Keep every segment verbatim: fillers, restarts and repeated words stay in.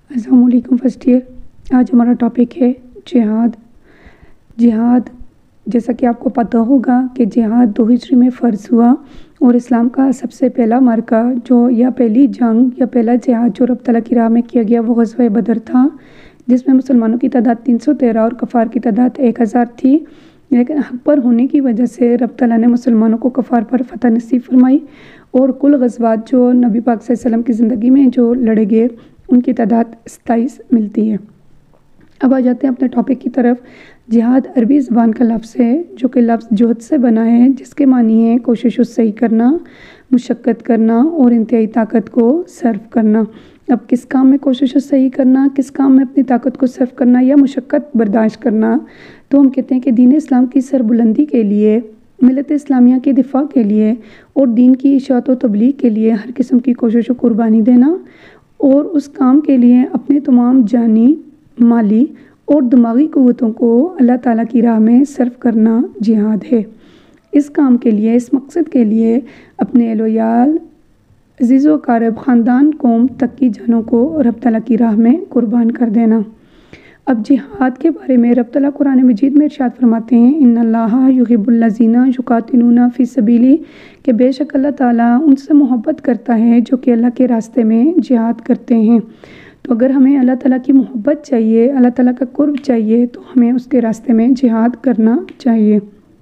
السلام علیکم first year. آج ہمارا ٹاپک ہے جہاد۔ جہاد جیسا کہ آپ کو پتہ ہوگا کہ جہاد دو ہجری میں فرض ہوا اور اسلام کا سب سے پہلا معرکہ جو یا پہلی جنگ یا پہلا جہاد جو رب تعالیٰ کی راہ میں کیا گیا وہ غزوہ بدر تھا، جس میں مسلمانوں کی تعداد تین سو تیرہ اور کفار کی تعداد ایک ہزار تھی۔ لیکن حق پر ہونے کی وجہ سے رب تعالیٰ نے مسلمانوں کو کفار پر فتح نصیب فرمائی اور کل غزوات جو نبی پاک صلی اللہ علیہ وسلم کی زندگی میں جو لڑے گئے ان کی تعداد ستائیس ملتی ہے۔ اب آ جاتے ہیں اپنے ٹاپک کی طرف۔ جہاد عربی زبان کا لفظ ہے جو کہ لفظ جہد سے بنا ہے، جس کے معنی ہے کوشش و صحیح کرنا، مشقت کرنا اور انتہائی طاقت کو صرف کرنا۔ اب کس کام میں کوشش و صحیح کرنا، کس کام میں اپنی طاقت کو صرف کرنا یا مشقت برداشت کرنا، تو ہم کہتے ہیں کہ دین اسلام کی سربلندی کے لیے، ملت اسلامیہ کے دفاع کے لیے اور دین کی اشاعت و تبلیغ کے لیے ہر قسم کی کوشش و قربانی دینا اور اس کام کے لیے اپنے تمام جانی، مالی اور دماغی قوتوں کو اللہ تعالیٰ کی راہ میں صرف کرنا جہاد ہے۔ اس کام کے لیے، اس مقصد کے لیے اپنے اہل و عیال، عزیز و اقارب، خاندان، قوم تک کی جانوں کو رب تعالیٰ کی راہ میں قربان کر دینا۔ اب جہاد کے بارے میں رب تعالیٰ قرآن مجید میں ارشاد فرماتے ہیں، ان اللہ یحب الذین یقاتلون فی سبیلہ، کہ بے شک اللہ تعالیٰ ان سے محبت کرتا ہے جو کہ اللہ کے راستے میں جہاد کرتے ہیں۔ تو اگر ہمیں اللہ تعالیٰ کی محبت چاہیے، اللہ تعالیٰ کا قرب چاہیے، تو ہمیں اس کے راستے میں جہاد کرنا چاہیے۔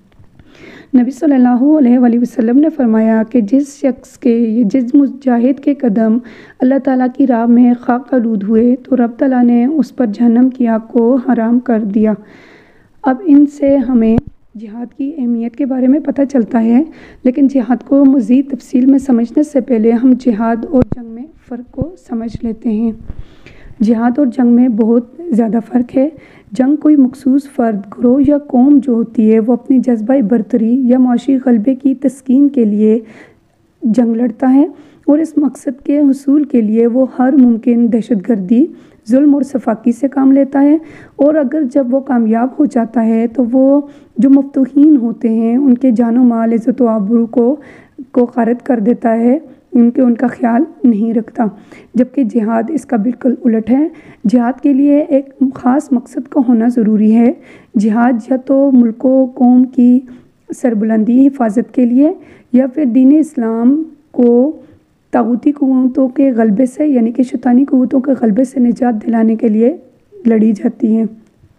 نبی صلی اللہ علیہ وآلہ وسلم نے فرمایا کہ جس شخص کے جس مجاہد کے قدم اللہ تعالیٰ کی راہ میں خاک آلود ہوئے تو رب تعالیٰ نے اس پر جہنم کی آگ کو حرام کر دیا۔ اب ان سے ہمیں جہاد کی اہمیت کے بارے میں پتہ چلتا ہے، لیکن جہاد کو مزید تفصیل میں سمجھنے سے پہلے ہم جہاد اور جنگ میں فرق کو سمجھ لیتے ہیں۔ جہاد اور جنگ میں بہت زیادہ فرق ہے۔ جنگ کوئی مخصوص فرد، گروہ یا قوم جو ہوتی ہے وہ اپنی جذبہ برتری یا معاشی غلبے کی تسکین کے لیے جنگ لڑتا ہے اور اس مقصد کے حصول کے لیے وہ ہر ممکن دہشت گردی، ظلم اور سفاکی سے کام لیتا ہے، اور اگر جب وہ کامیاب ہو جاتا ہے تو وہ جو مفتوحین ہوتے ہیں ان کے جان و مال، عزت و آبرو کو کو غارت کر دیتا ہے، ان کے ان کا خیال نہیں رکھتا۔ جبکہ جہاد اس کا بالکل الٹ ہے۔ جہاد کے لیے ایک خاص مقصد کا ہونا ضروری ہے۔ جہاد یا تو ملک و قوم کی سربلندی، حفاظت کے لیے، یا پھر دین اسلام کو طاغوتی قوتوں کے غلبے سے یعنی کہ شیطانی قوتوں کے غلبے سے نجات دلانے کے لیے لڑی جاتی ہے۔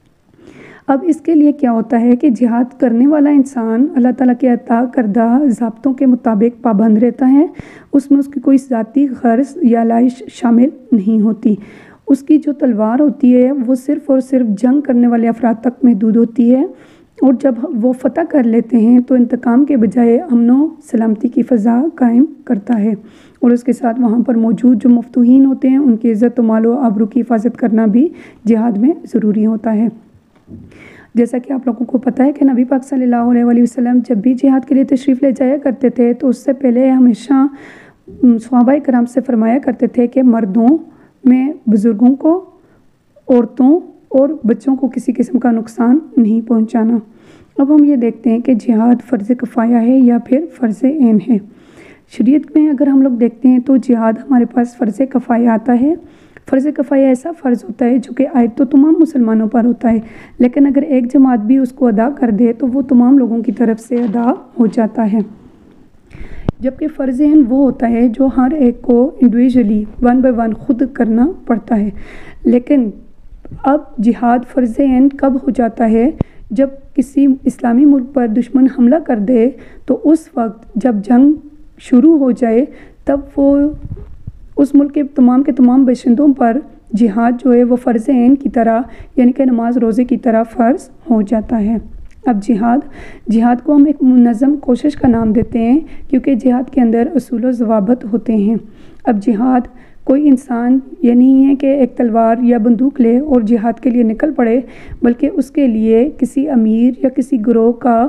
اب اس کے لیے کیا ہوتا ہے کہ جہاد کرنے والا انسان اللہ تعالیٰ کے عطا کردہ ضابطوں کے مطابق پابند رہتا ہے، اس میں اس کی کوئی ذاتی غرض یا لائش شامل نہیں ہوتی۔ اس کی جو تلوار ہوتی ہے وہ صرف اور صرف جنگ کرنے والے افراد تک محدود ہوتی ہے، اور جب وہ فتح کر لیتے ہیں تو انتقام کے بجائے امن و سلامتی کی فضا قائم کرتا ہے، اور اس کے ساتھ وہاں پر موجود جو مفتوحین ہوتے ہیں ان کی عزت و مال و آبرو کی حفاظت کرنا بھی جہاد میں ضروری ہوتا ہے۔ جیسا کہ آپ لوگوں کو پتہ ہے کہ نبی پاک صلی اللہ علیہ وآلہ وسلم جب بھی جہاد کے لیے تشریف لے جایا کرتے تھے تو اس سے پہلے ہمیشہ صحابہ کرام سے فرمایا کرتے تھے کہ مردوں میں بزرگوں کو، عورتوں اور بچوں کو کسی قسم کا نقصان نہیں پہنچانا۔ اب ہم یہ دیکھتے ہیں کہ جہاد فرض کفایہ ہے یا پھر فرض عین ہے۔ شریعت میں اگر ہم لوگ دیکھتے ہیں تو جہاد ہمارے پاس فرض کفایہ آتا ہے۔ فرض کفایہ ایسا فرض ہوتا ہے جو کہ عائد تو تمام مسلمانوں پر ہوتا ہے، لیکن اگر ایک جماعت بھی اس کو ادا کر دے تو وہ تمام لوگوں کی طرف سے ادا ہو جاتا ہے۔ جبکہ فرض عین وہ ہوتا ہے جو ہر ایک کو انڈیویجولی ون بائی ون خود کرنا پڑتا ہے۔ لیکن اب جہاد فرض عین کب ہو جاتا ہے؟ جب کسی اسلامی ملک پر دشمن حملہ کر دے تو اس وقت جب جنگ شروع ہو جائے تب وہ اس ملک کے تمام کے تمام باشندوں پر جہاد جو ہے وہ فرض عین کی طرح یعنی کہ نماز روزے کی طرح فرض ہو جاتا ہے۔ اب جہاد جہاد کو ہم ایک منظم کوشش کا نام دیتے ہیں کیونکہ جہاد کے اندر اصول و ضوابط ہوتے ہیں۔ اب جہاد کوئی انسان یہ نہیں ہے کہ ایک تلوار یا بندوق لے اور جہاد کے لیے نکل پڑے، بلکہ اس کے لیے کسی امیر یا کسی گروہ کا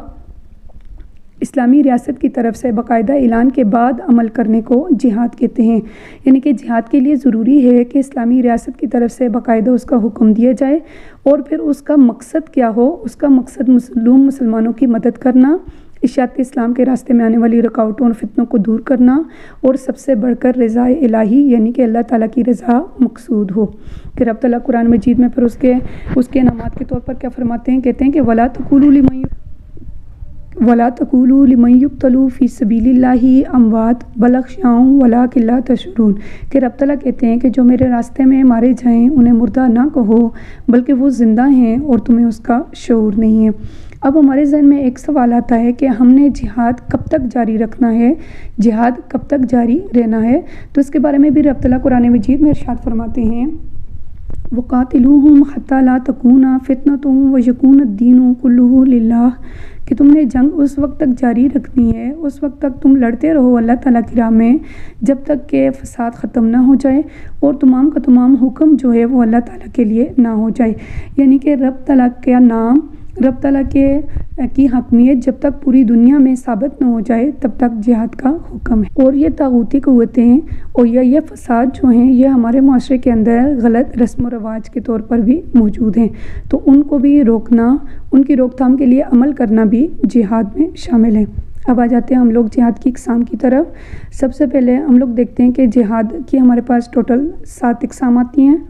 اسلامی ریاست کی طرف سے باقاعدہ اعلان کے بعد عمل کرنے کو جہاد کہتے ہیں۔ یعنی کہ جہاد کے لیے ضروری ہے کہ اسلامی ریاست کی طرف سے باقاعدہ اس کا حکم دیا جائے، اور پھر اس کا مقصد کیا ہو؟ اس کا مقصد مظلوم مسلمانوں کی مدد کرنا، اشاعت اسلام کے راستے میں آنے والی رکاوٹوں اور فتنوں کو دور کرنا، اور سب سے بڑھ کر رضا الہی یعنی کہ اللہ تعالیٰ کی رضا مقصود ہو۔ کہ رب تعالیٰ قرآن مجید میں پھر اس کے اس کے انعامات کے طور پر کیا فرماتے ہیں؟ کہتے ہیں کہ وَلَا تَقُولُوا لِمَن وَلَا تَقُولُوا لِمَن يُقْتَلُ فِي سَبِيلِ اللَّهِ أَمْوَاتٌ بَلْ أَحْيَاءٌ وَلَٰكِن لَّا تَشْعُرُونَ۔ کہ رب تعالیٰ کہتے ہیں کہ جو میرے راستے میں مارے جائیں انہیں مردہ نہ کہو، بلکہ وہ زندہ ہیں اور تمہیں اس کا شعور نہیں ہے۔ اب ہمارے ذہن میں ایک سوال آتا ہے کہ ہم نے جہاد کب تک جاری رکھنا ہے، جہاد کب تک جاری رہنا ہے؟ تو اس کے بارے میں بھی رب تعالیٰ قرآن مجید میں ارشاد فرماتے ہیں وَقَاتِلُوهُمْ حَتَّىٰ لَا تَكُونَ فِتْنَةٌ وَيَكُونَ الدِّينُ كُلُّهُ لِلَّهِ۔ کہ تم نے جنگ اس وقت تک جاری رکھنی ہے، اس وقت تک تم لڑتے رہو اللہ تعالیٰ کی راہ میں جب تک کہ فساد ختم نہ ہو جائے اور تمام کا تمام حکم جو ہے وہ اللہ تعالیٰ کے لیے نہ ہو جائے۔ یعنی کہ رب تعالیٰ کا نام، رب تعالیٰ کے کی حاکمیت جب تک پوری دنیا میں ثابت نہ ہو جائے تب تک جہاد کا حکم ہے۔ اور یہ طاغوتی قوتیں اور یہ یہ فساد جو ہیں یہ ہمارے معاشرے کے اندر غلط رسم و رواج کے طور پر بھی موجود ہیں، تو ان کو بھی روکنا، ان کی روک تھام کے لیے عمل کرنا بھی جہاد میں شامل ہے۔ اب آ جاتے ہیں ہم لوگ جہاد کی اقسام کی طرف۔ سب سے پہلے ہم لوگ دیکھتے ہیں کہ جہاد کی ہمارے پاس ٹوٹل سات اقسام آتی ہیں،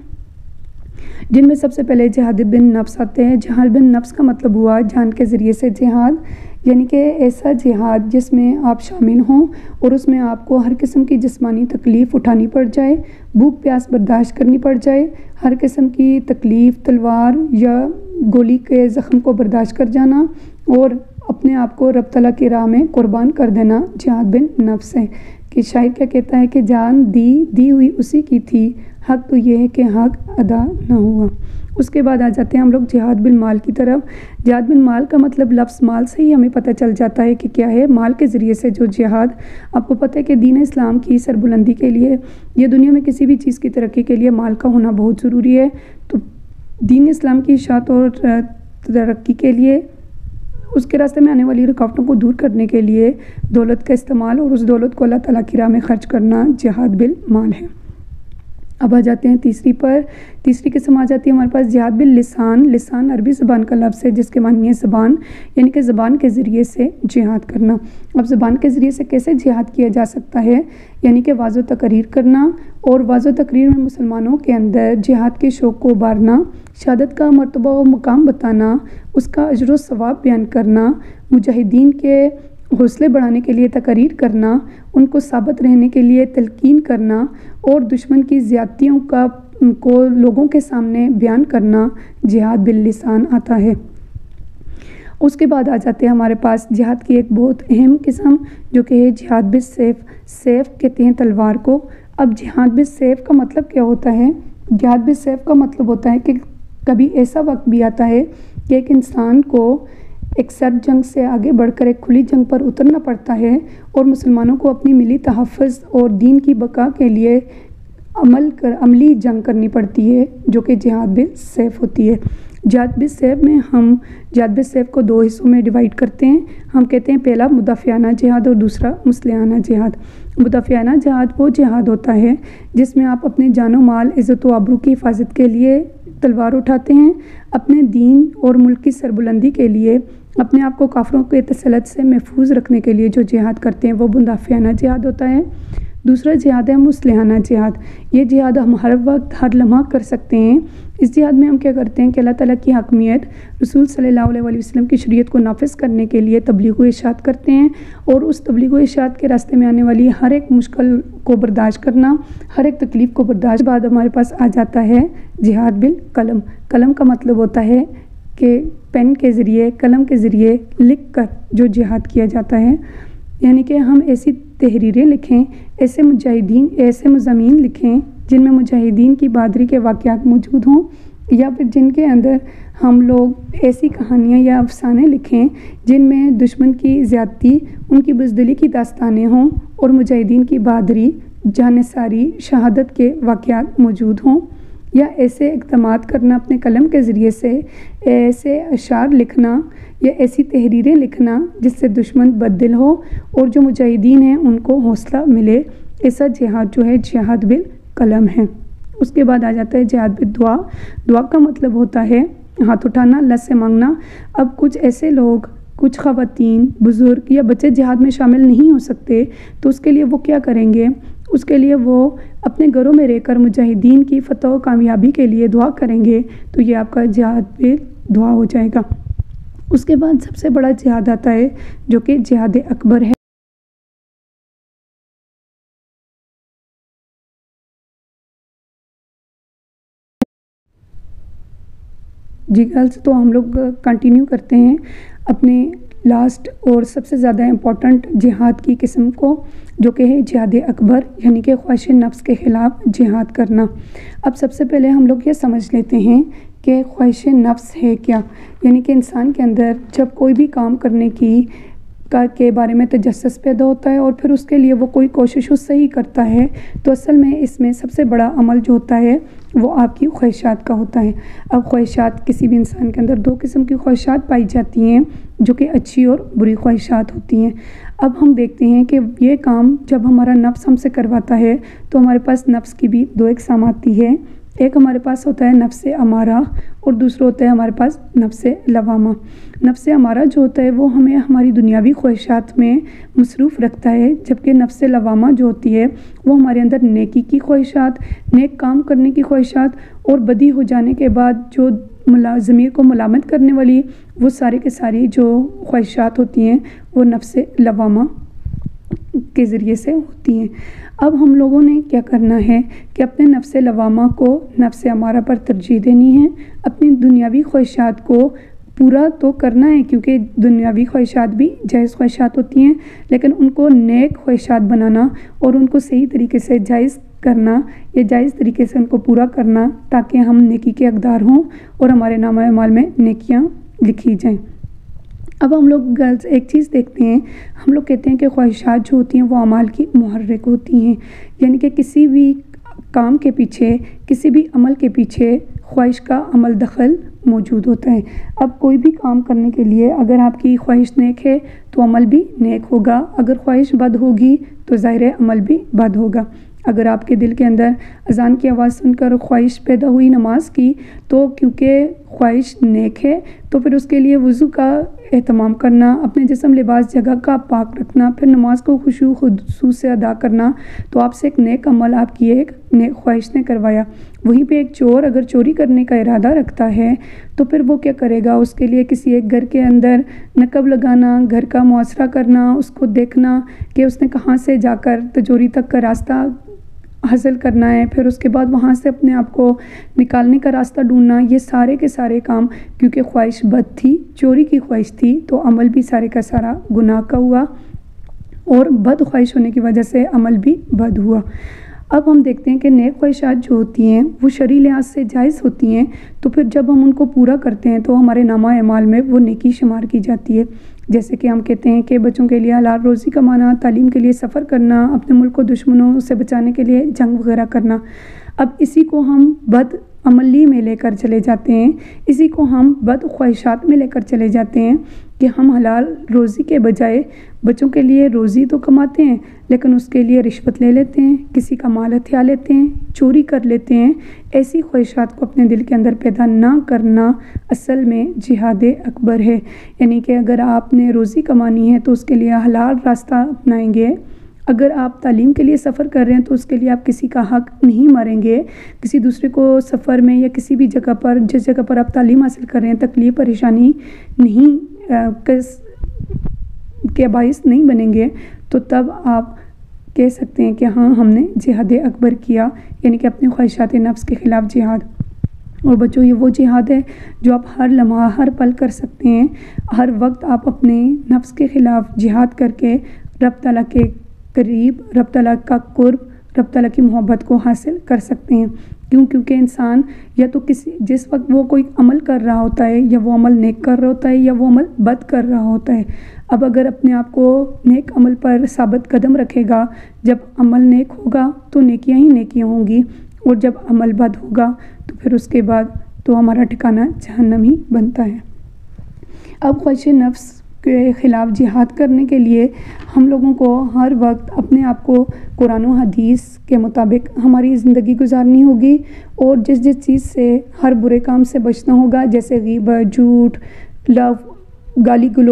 جن میں سب سے پہلے جہاد بن نفس آتے ہیں۔ جہاد بن نفس کا مطلب ہوا جان کے ذریعے سے جہاد، یعنی کہ ایسا جہاد جس میں آپ شامل ہوں اور اس میں آپ کو ہر قسم کی جسمانی تکلیف اٹھانی پڑ جائے، بھوک پیاس برداشت کرنی پڑ جائے، ہر قسم کی تکلیف تلوار یا گولی کے زخم کو برداشت کر جانا اور اپنے آپ کو رب تعالیٰ کی راہ میں قربان کر دینا جہاد بن نفس ہے۔ کہ شاعر کیا کہتا ہے کہ جان دی دی ہوئی اسی کی تھی، حق تو یہ ہے کہ حق ادا نہ ہوا۔ اس کے بعد آ جاتے ہیں ہم لوگ جہاد بالمال کی طرف۔ جہاد بالمال کا مطلب لفظ مال سے ہی ہمیں پتہ چل جاتا ہے کہ کیا ہے۔ مال کے ذریعے سے جو جہاد، آپ کو پتہ ہے کہ دین اسلام کی سربلندی کے لیے یہ دنیا میں کسی بھی چیز کی ترقی کے لیے مال کا ہونا بہت ضروری ہے، تو دین اسلام کی اشاعت اور ترقی کے لیے، اس کے راستے میں آنے والی رکاوٹوں کو دور کرنے کے لیے دولت کا استعمال اور اس دولت کو اللہ تعالیٰ کی راہ میں خرچ کرنا جہاد بالمال ہے۔ اب آ جاتے ہیں تیسری پر۔ تیسری قسم آ جاتی ہے ہمارے پاس جہاد باللسان۔ لسان عربی زبان کا لفظ ہے جس کے معنی ہے زبان، یعنی کہ زبان کے ذریعے سے جہاد کرنا۔ اب زبان کے ذریعے سے کیسے جہاد کیا جا سکتا ہے؟ یعنی کہ واضح تقریر کرنا، اور واضح تقریر میں مسلمانوں کے اندر جہاد کے شوق کو ابھارنا، شہادت کا مرتبہ و مقام بتانا، اس کا اجر و ثواب بیان کرنا، مجاہدین کے حوصلے بڑھانے کے لیے تقریر کرنا، ان کو ثابت رہنے کے لیے تلقین کرنا، اور دشمن کی زیادتیوں کا کو لوگوں کے سامنے بیان کرنا جہاد باللسان آتا ہے۔ اس کے بعد آ جاتے ہیں ہمارے پاس جہاد کی ایک بہت اہم قسم جو کہ ہے جہاد بالسیف۔ سیف کہتے ہیں تلوار کو۔ اب جہاد بالسیف کا مطلب کیا ہوتا ہے؟ جہاد بالسیف کا مطلب ہوتا ہے کہ کبھی ایسا وقت بھی آتا ہے کہ ایک انسان کو ایک سرد جنگ سے آگے بڑھ کر ایک کھلی جنگ پر اترنا پڑتا ہے اور مسلمانوں کو اپنی ملی تحفظ اور دین کی بقا کے لیے عمل کر عملی جنگ کرنی پڑتی ہے جو کہ جہاد بالسیف ہوتی ہے۔ جہاد بالسیف میں ہم جہاد بالسیف کو دو حصوں میں ڈیوائیڈ کرتے ہیں۔ ہم کہتے ہیں پہلا مدافعانہ جہاد اور دوسرا مسلحانہ جہاد۔ مدافعانہ جہاد وہ جہاد ہوتا ہے جس میں آپ اپنے جان و مال، عزت و آبرو کی حفاظت کے لیے تلوار اٹھاتے ہیں، اپنے دین اور ملک کی سربلندی کے لیے، اپنے آپ کو کافروں کے تسلط سے محفوظ رکھنے کے لیے جو جہاد کرتے ہیں وہ مدافعانہ جہاد ہوتا ہے۔ دوسرا جہاد ہے مسلحانہ جہاد۔ یہ جہاد ہم ہر وقت ہر لمحہ کر سکتے ہیں۔ اس جہاد میں ہم کیا کرتے ہیں کہ اللہ تعالیٰ کی حاکمیت، رسول صلی اللہ علیہ وآلہ وسلم کی شریعت کو نافذ کرنے کے لیے تبلیغ و ارشاد کرتے ہیں، اور اس تبلیغ و ارشاد کے راستے میں آنے والی ہر ایک مشکل کو برداشت کرنا، ہر ایک تکلیف کو برداشت۔ بعد ہمارے پاس آ جاتا ہے جہاد بالقلم۔ قلم کا مطلب ہوتا ہے کہ پین کے ذریعے، قلم کے ذریعے لکھ کر جو جہاد کیا جاتا ہے، یعنی کہ ہم ایسی تحریریں لکھیں، ایسے مجاہدین ایسے مضامین لکھیں جن میں مجاہدین کی بہادری کے واقعات موجود ہوں، یا پھر جن کے اندر ہم لوگ ایسی کہانیاں یا افسانے لکھیں جن میں دشمن کی زیادتی، ان کی بزدلی کی داستانیں ہوں اور مجاہدین کی بہادری، جانثاری، شہادت کے واقعات موجود ہوں، یا ایسے اقدامات کرنا اپنے قلم کے ذریعے سے، ایسے اشعار لکھنا یا ایسی تحریریں لکھنا جس سے دشمن بددل ہو اور جو مجاہدین ہیں ان کو حوصلہ ملے۔ ایسا جہاد جو ہے جہاد بالقلم ہے۔ اس کے بعد آ جاتا ہے جہاد بالدعا۔ دعا کا مطلب ہوتا ہے ہاتھ اٹھانا، اللہ سے مانگنا۔ اب کچھ ایسے لوگ کچھ خواتین، بزرگ یا بچے جہاد میں شامل نہیں ہو سکتے تو اس کے لیے وہ کیا کریں گے؟ اس کے لیے وہ اپنے گھروں میں رہ کر مجاہدین کی فتح و کامیابی کے لیے دعا کریں گے، تو یہ آپ کا جہاد پہ دعا ہو جائے گا۔ اس کے بعد سب سے بڑا جہاد آتا ہے جو کہ جہاد اکبر ہے۔ جی گرلس، تو ہم لوگ کنٹینیو کرتے ہیں اپنے لاسٹ اور سب سے زیادہ امپورٹنٹ جہاد کی قسم کو، جو کہ ہے جہاد اکبر، یعنی کہ خواہش نفس کے خلاف جہاد کرنا۔ اب سب سے پہلے ہم لوگ یہ سمجھ لیتے ہیں کہ خواہش نفس ہے کیا، یعنی کہ انسان کے اندر جب کوئی بھی کام کرنے کی کا کے بارے میں تجسس پیدا ہوتا ہے اور پھر اس کے لیے وہ کوئی کوشش اس سے ہی کرتا ہے، تو اصل میں اس میں سب سے بڑا عمل جو ہوتا ہے وہ آپ کی خواہشات کا ہوتا ہے۔ اب خواہشات، کسی بھی انسان کے اندر دو قسم کی خواہشات پائی جاتی ہیں جو کہ اچھی اور بری خواہشات ہوتی ہیں۔ اب ہم دیکھتے ہیں کہ یہ کام جب ہمارا نفس ہم سے کرواتا ہے تو ہمارے پاس نفس کی بھی دو اقسام آتی ہے۔ ایک ہمارے پاس ہوتا ہے نفس امارہ اور دوسرا ہوتا ہے ہمارے پاس نفس لوامہ۔ نفس امارہ جو ہوتا ہے وہ ہمیں ہماری دنیاوی خواہشات میں مصروف رکھتا ہے، جبکہ نفس لوامہ جو ہوتی ہے وہ ہمارے اندر نیکی کی خواہشات، نیک کام کرنے کی خواہشات اور بدی ہو جانے کے بعد جو ضمیر کو ملامت کرنے والی وہ سارے کے ساری جو خواہشات ہوتی ہیں وہ نفس لوامہ کے ذریعے سے ہوتی ہیں۔ اب ہم لوگوں نے کیا کرنا ہے کہ اپنے نفس لوامہ کو نفس امارہ پر ترجیح دینی ہے۔ اپنی دنیاوی خواہشات کو پورا تو کرنا ہے، کیونکہ دنیاوی خواہشات بھی جائز خواہشات ہوتی ہیں، لیکن ان کو نیک خواہشات بنانا اور ان کو صحیح طریقے سے جائز کرنا یا جائز طریقے سے ان کو پورا کرنا، تاکہ ہم نیکی کے حقدار ہوں اور ہمارے نامہ اعمال میں نیکیاں لکھی جائیں۔ اب ہم لوگ گرلز ایک چیز دیکھتے ہیں، ہم لوگ کہتے ہیں کہ خواہشات جو ہوتی ہیں وہ اعمال کی محرک ہوتی ہیں، یعنی کہ کسی بھی کام کے پیچھے، کسی بھی عمل کے پیچھے خواہش کا عمل دخل موجود ہوتا ہے۔ اب کوئی بھی کام کرنے کے لیے اگر آپ کی خواہش نیک ہے تو عمل بھی نیک ہوگا، اگر خواہش بد ہوگی تو ظاہر عمل بھی بد ہوگا۔ اگر آپ کے دل کے اندر اذان کی آواز سن کر خواہش پیدا ہوئی نماز کی، تو کیونکہ خواہش نیک ہے تو پھر اس کے لیے وضو کا اہتمام کرنا، اپنے جسم لباس جگہ کا پاک رکھنا، پھر نماز کو خشوع خضوع سے ادا کرنا، تو آپ سے ایک نیک عمل آپ کی ایک نیک خواہش نے کروایا۔ وہیں پہ ایک چور اگر چوری کرنے کا ارادہ رکھتا ہے تو پھر وہ کیا کرے گا؟ اس کے لیے کسی ایک گھر کے اندر نقب لگانا، گھر کا محاصرہ کرنا، اس کو دیکھنا کہ اس نے کہاں سے جا کر تجوری تک کا راستہ حاصل کرنا ہے، پھر اس کے بعد وہاں سے اپنے آپ کو نکالنے کا راستہ ڈھونڈنا، یہ سارے کے سارے کام کیونکہ خواہش بد تھی، چوری کی خواہش تھی، تو عمل بھی سارے کا سارا گناہ کا ہوا اور بد خواہش ہونے کی وجہ سے عمل بھی بد ہوا۔ اب ہم دیکھتے ہیں کہ نیک خواہشات جو ہوتی ہیں وہ شرعی لحاظ سے جائز ہوتی ہیں، تو پھر جب ہم ان کو پورا کرتے ہیں تو ہمارے نامہ اعمال میں وہ نیکی شمار کی جاتی ہے۔ جیسے کہ ہم کہتے ہیں کہ بچوں کے لیے حلال روزی کمانا، تعلیم کے لیے سفر کرنا، اپنے ملک کو دشمنوں سے بچانے کے لیے جنگ وغیرہ کرنا۔ اب اسی کو ہم بد عملی میں لے کر چلے جاتے ہیں، اسی کو ہم بد خواہشات میں لے کر چلے جاتے ہیں کہ ہم حلال روزی کے بجائے بچوں کے لیے روزی تو کماتے ہیں لیکن اس کے لیے رشوت لے لیتے ہیں، کسی کا مال ہتھیا لیتے ہیں، چوری کر لیتے ہیں۔ ایسی خواہشات کو اپنے دل کے اندر پیدا نہ کرنا اصل میں جہاد اکبر ہے، یعنی کہ اگر آپ نے روزی کمانی ہے تو اس کے لیے حلال راستہ اپنائیں گے۔ اگر آپ تعلیم کے لیے سفر کر رہے ہیں تو اس کے لیے آپ کسی کا حق نہیں ماریں گے، کسی دوسرے کو سفر میں یا کسی بھی جگہ پر جس جگہ پر آپ تعلیم حاصل کر رہے ہیں تکلیف پریشانی نہیں کس کے باعث نہیں بنیں گے، تو تب آپ کہہ سکتے ہیں کہ ہاں ہم نے جہاد اکبر کیا، یعنی کہ اپنی خواہشات نفس کے خلاف جہاد۔ اور بچوں، یہ وہ جہاد ہے جو آپ ہر لمحہ ہر پل کر سکتے ہیں، ہر وقت آپ اپنے نفس کے خلاف جہاد کر کے رب تعالیٰ کے قریب، رب تعالیٰ کا قرب، رب تعالیٰ کی محبت کو حاصل کر سکتے ہیں۔ کیوں؟ کیونکہ انسان یا تو کسی جس وقت وہ کوئی عمل کر رہا ہوتا ہے یا وہ عمل نیک کر رہا ہوتا ہے یا وہ عمل بد کر رہا ہوتا ہے۔ اب اگر اپنے آپ کو نیک عمل پر ثابت قدم رکھے گا، جب عمل نیک ہوگا تو نیکیاں ہی نیکیاں ہوں گی، اور جب عمل بد ہوگا تو پھر اس کے بعد تو ہمارا ٹھکانہ جہنم ہی بنتا ہے۔ اب خواہش نفس کے خلاف جہاد کرنے کے لیے ہم لوگوں کو ہر وقت اپنے آپ کو قرآن و حدیث کے مطابق ہماری زندگی گزارنی ہوگی، اور جس جس چیز سے ہر برے کام سے بچنا ہوگا، جیسے غیبت، جھوٹ، لو، گالی گلوچ،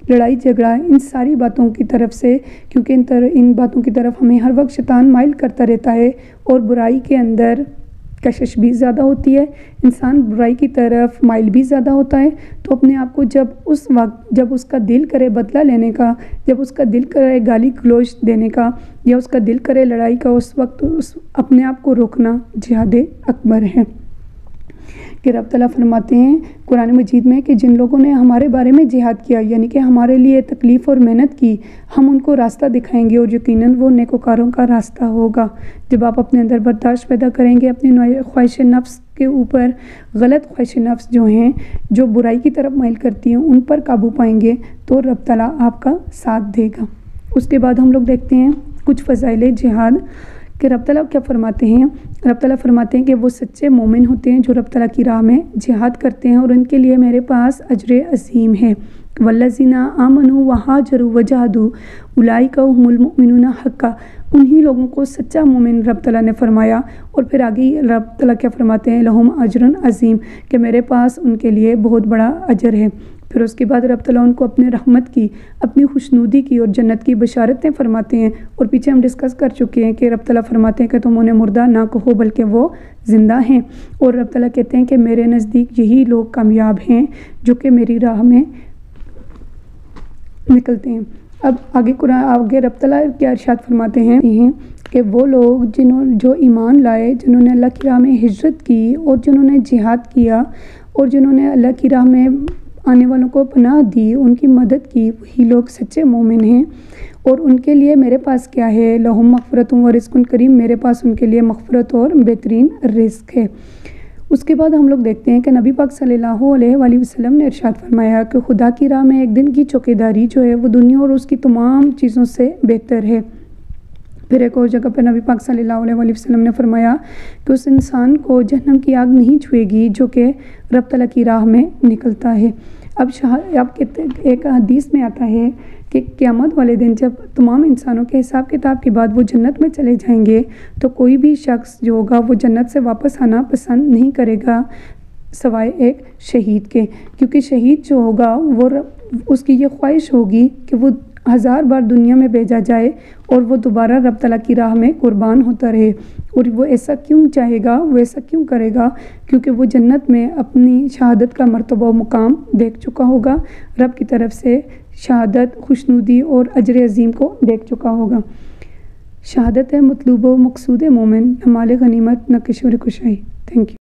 لڑائی جھگڑا، ان ساری باتوں کی طرف سے، کیونکہ ان طرح ان باتوں کی طرف ہمیں ہر وقت شیطان مائل کرتا رہتا ہے، اور برائی کے اندر کشش بھی زیادہ ہوتی ہے، انسان برائی کی طرف مائل بھی زیادہ ہوتا ہے۔ تو اپنے آپ کو جب اس وقت جب اس کا دل کرے بدلہ لینے کا، جب اس کا دل کرے گالی گلوچ دینے کا، یا اس کا دل کرے لڑائی کا، اس وقت اس اپنے آپ کو روکنا جہاد اکبر ہے۔ کہ رب تعالیٰ فرماتے ہیں قرآن مجید میں کہ جن لوگوں نے ہمارے بارے میں جہاد کیا، یعنی کہ ہمارے لیے تکلیف اور محنت کی، ہم ان کو راستہ دکھائیں گے، اور یقیناً وہ نیکوکاروں کا راستہ ہوگا۔ جب آپ اپنے اندر برداشت پیدا کریں گے، اپنی خواہش نفس کے اوپر، غلط خواہش نفس جو ہیں جو برائی کی طرف مائل کرتی ہیں، ان پر قابو پائیں گے، تو رب تعالیٰ آپ کا ساتھ دے گا۔ اس کے بعد ہم لوگ دیکھتے ہیں کچھ فضائل جہاد کہ رب تعالیٰ کیا فرماتے ہیں۔ رب تعالیٰ فرماتے ہیں کہ وہ سچے مومن ہوتے ہیں جو رب تعالیٰ کی راہ میں جہاد کرتے ہیں، اور ان کے لیے میرے پاس اجر عظیم ہے۔ والذین آمنوا وہاجروا وجاہدوا اولئک ھم المؤمنون حقا، انہی لوگوں کو سچا مومن رب تعالیٰ نے فرمایا، اور پھر آگے رب تعالیٰ کیا فرماتے ہیں، لہم اجر عظیم، کہ میرے پاس ان کے لیے بہت بڑا اجر ہے۔ پھر اس کے بعد رب تعالیٰ ان کو اپنے رحمت کی، اپنی خوشنودی کی اور جنت کی بشارتیں فرماتے ہیں، اور پیچھے ہم ڈسکس کر چکے ہیں کہ رب تعالیٰ فرماتے ہیں کہ تم انہیں مردہ نہ کہو بلکہ وہ زندہ ہیں، اور رب تعالیٰ کہتے ہیں کہ میرے نزدیک یہی لوگ کامیاب ہیں جو کہ میری راہ میں نکلتے ہیں۔ اب آگے قرآن آگے رب تعالیٰ کیا ارشاد فرماتے ہیں کہ وہ لوگ جنہوں جو ایمان لائے، جنہوں نے اللہ کی راہ میں ہجرت کی، اور جنہوں نے جہاد کیا، اور جنہوں نے اللہ کی راہ میں آنے والوں کو پناہ دی، ان کی مدد کی، وہی لوگ سچے مومن ہیں، اور ان کے لیے میرے پاس کیا ہے، لہم مغفرۃ و رزق کریم، میرے پاس ان کے لیے مغفرت اور بہترین رزق ہے۔ اس کے بعد ہم لوگ دیکھتے ہیں کہ نبی پاک صلی اللہ علیہ وآلہ وسلم نے ارشاد فرمایا کہ خدا کی راہ میں ایک دن کی چوکیداری جو ہے وہ دنیا اور اس کی تمام چیزوں سے بہتر ہے۔ پھر ایک اور جگہ پر نبی پاک صلی اللہ علیہ وآلہ وسلم نے فرمایا کہ اس انسان کو جہنم کی آگ نہیں چھوئے گی جو کہ رب تعالیٰ کی راہ میں نکلتا ہے۔ اب شاہ اب کہتے ایک حدیث میں آتا ہے کہ قیامت والے دن جب تمام انسانوں کے حساب کتاب کے بعد وہ جنت میں چلے جائیں گے، تو کوئی بھی شخص جو ہوگا وہ جنت سے واپس آنا پسند نہیں کرے گا سوائے ایک شہید کے، کیونکہ شہید جو ہوگا وہ اس کی یہ خواہش ہوگی کہ وہ ہزار بار دنیا میں بھیجا جائے اور وہ دوبارہ رب تعالیٰ کی راہ میں قربان ہوتا رہے، اور وہ ایسا کیوں چاہے گا، وہ ایسا کیوں کرے گا، کیونکہ وہ جنت میں اپنی شہادت کا مرتبہ و مقام دیکھ چکا ہوگا، رب کی طرف سے شہادت، خوشنودی اور اجر عظیم کو دیکھ چکا ہوگا۔ شہادت ہے مطلوب و مقصود مومن، نہ مال غنیمت نہ کشور کشائی۔ Thank you.